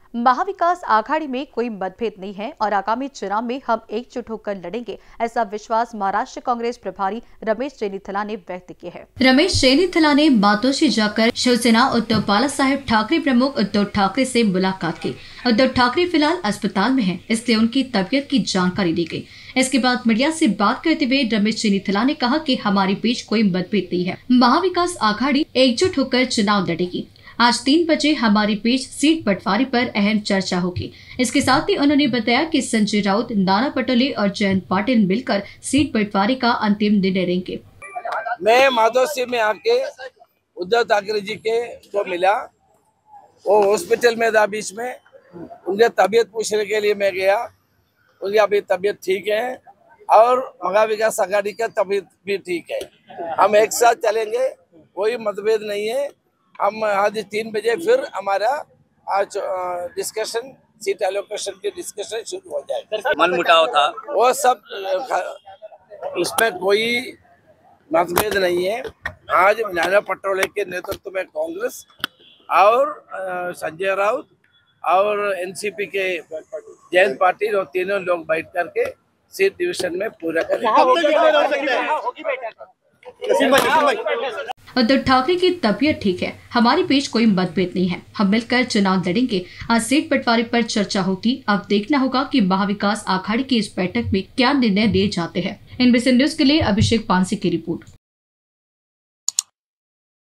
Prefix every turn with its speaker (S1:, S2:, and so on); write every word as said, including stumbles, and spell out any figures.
S1: महाविकास आघाड़ी में कोई मतभेद नहीं है और आगामी चुनाव में हम एकजुट होकर लड़ेंगे, ऐसा विश्वास महाराष्ट्र कांग्रेस प्रभारी रमेश चेन्नीथला ने व्यक्त किया है।
S2: रमेश चेन्नीथला ने मातोश्री जाकर शिवसेना उद्धव बालासाहेब ठाकरे प्रमुख उद्धव ठाकरे से मुलाकात की। उद्धव ठाकरे फिलहाल अस्पताल में हैं, इसलिए उनकी तबीयत की जानकारी दी गई। इसके बाद मीडिया से बात करते हुए रमेश चेन्नीथला ने कहा कि हमारे बीच कोई मतभेद नहीं है। महाविकास आघाड़ी एकजुट होकर चुनाव लड़ेगी। आज तीन बजे हमारे बीच सीट बंटवारे पर अहम चर्चा होगी। इसके साथ ही उन्होंने बताया कि संजय राउत, नाना पटोले और जयंत पाटिल मिलकर सीट बंटवारे का अंतिम निर्णय लेंगे।
S3: मैं माधोश्री में आके उद्धव ठाकरे जी के को मिला, वो हॉस्पिटल में था बीच में, उनके तबीयत पूछने के लिए मैं गया। उनकी अभी तबीयत ठीक है और महाविकास आघाड़ी का तबीयत भी ठीक है। हम एक साथ चलेंगे, कोई मतभेद नहीं है। हम आज तीन बजे फिर हमारा आज डिस्कशन, सीट एलोकेशन की डिस्कशन शुरू हो जाएगा।
S4: मन मुटाव था
S3: वो सब, इसमें कोई मतभेद नहीं है। आज नाना पटोले के नेतृत्व में कांग्रेस और संजय राउत और एनसीपी के जयंत पाटिल और तीनों लोग बैठ करके सीट डिवीजन में पूरा करेंगे।
S2: उद्धव ठाकरे की तबीयत ठीक है, हमारे बीच कोई मतभेद नहीं है। हम मिलकर चुनाव लड़ेंगे। आज सीट बंटवारे पर चर्चा होगी। अब देखना होगा कि महाविकास आघाड़ी की इस बैठक में क्या निर्णय लिए जाते हैं। एनबीसी न्यूज के लिए अभिषेक पानसी की रिपोर्ट।